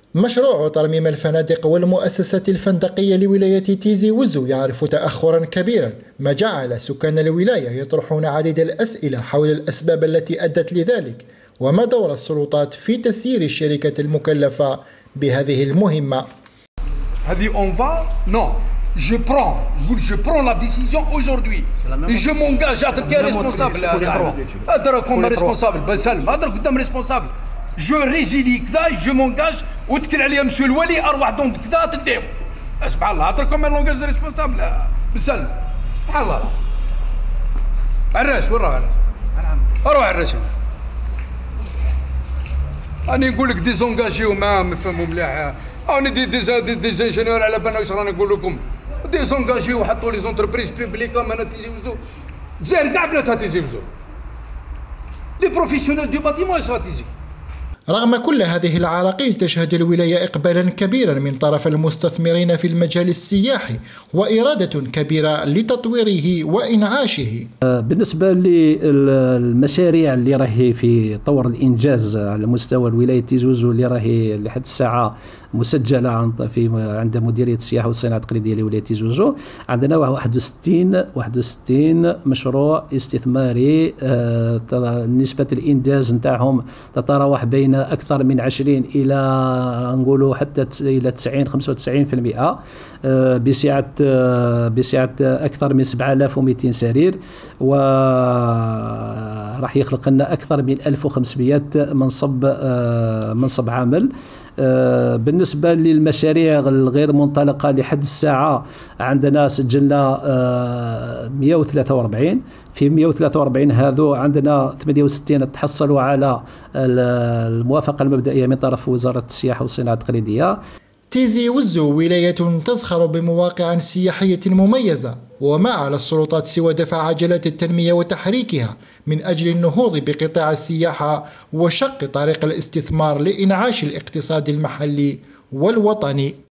مشروع ترميم الفنادق والمؤسسات الفندقية لولاية تيزي وزو يعرف تأخرا كبيرا، ما جعل سكان الولاية يطرحون عديد الأسئلة حول الأسباب التي أدت لذلك، وما دور السلطات في تسيير الشركة المكلفة بهذه المهمة. Je prends la décision aujourd'hui et je m'engage à être responsable. comme responsable. responsable. Je résilie كذا je m'engage وتكل عليها مسيو الولي اروح دون كذا تديو. سبحان الله كوم لونغاج دو ريسبونسابل بالسلم. سبحان الله. عراش وين راه روح عراش. راني نقول لك ديزونجاجيو معاهم نفهموا مليح. راني دي انجينيور على بالنا واش راني نقول لكم. ديزونجاجيو وحطوا لي زونتربريز بوبليك انا تيجي وزو. الجزائر كاع بناتها تيجي وزو. لي بروفيسيونيل دو باتيمون استراتيجي. رغم كل هذه العراقيل تشهد الولاية إقبالا كبيرا من طرف المستثمرين في المجال السياحي وإرادة كبيرة لتطويره وإنعاشه. بالنسبة للمشاريع اللي راهي في طور الإنجاز على مستوى الولاية تيزي وزو اللي راهي لحد الساعة مسجلة عند مديرية السياحة والصناعة التقليدية لولاية تيزي وزو، عندنا 61 مشروع استثماري. نسبة الإنجاز نتاعهم تتراوح بين أكثر من 20 إلى نقولوا حتى إلى 90-95%، بسعة أكثر من 7200 سرير، وراح يخلق لنا أكثر من 1500 منصب عمل. بالنسبة للمشاريع الغير منطلقة لحد الساعة عندنا سجلنا 143. في 143 هذو عندنا 68 تحصلوا على الموافقة المبدئية من طرف وزارة السياحة والصناعة التقليدية. تيزي وزو ولاية تزخر بمواقع سياحية مميزة، وما على السلطات سوى دفع عجلات التنمية وتحريكها من أجل النهوض بقطاع السياحة وشق طريق الاستثمار لإنعاش الاقتصاد المحلي والوطني.